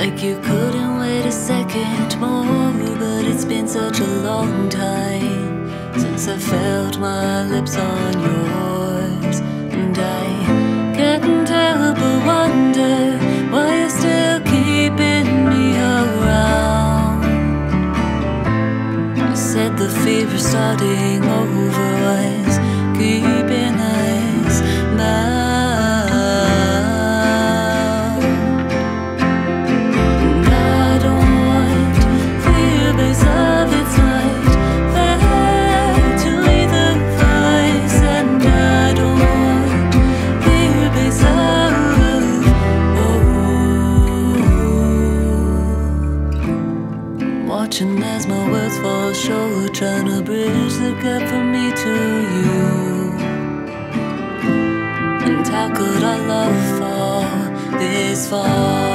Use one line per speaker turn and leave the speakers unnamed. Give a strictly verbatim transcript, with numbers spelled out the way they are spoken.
Like you couldn't wait a second more. But it's been such a long time since I felt my lips on yours. And I can't help but wonder why you're still keeping me around. You said the fever starting over was keeping us bound. Watching as my words fall short, trying to bridge the gap from me to you. And how could our love fall this far?